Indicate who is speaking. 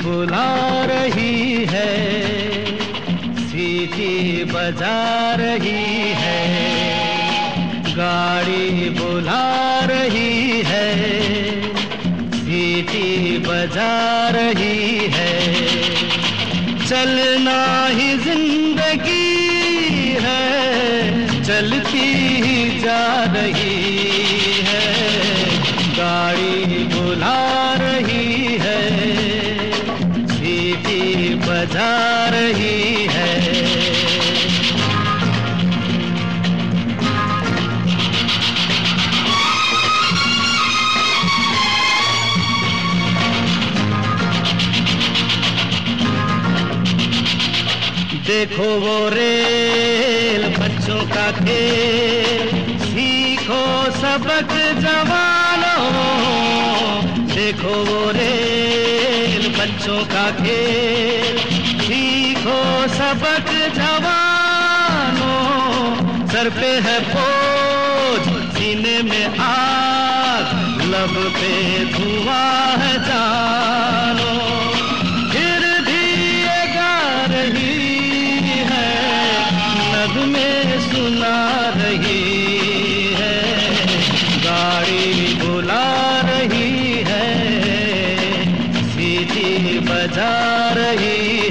Speaker 1: बुला रही है, सीटी बजा रही है, गाड़ी बुला रही है, सीटी बजा रही है। चलना ही जिंदगी है, चलती ही जा रही है, गाड़ी बुला रही है, सीटी बजा रही है। देखो वो रेल बच्चों का खेल, सीखो सबक जवानों। देखो वो रेल बच्चों का खेल, सीखो सबक जवानों। सर पे है बोझ, सीने में आग, लब पे धुआं है जानो। फिर भी ये गा रही में सुना रही है, गाड़ी बुला रही है, सीटी बजा रही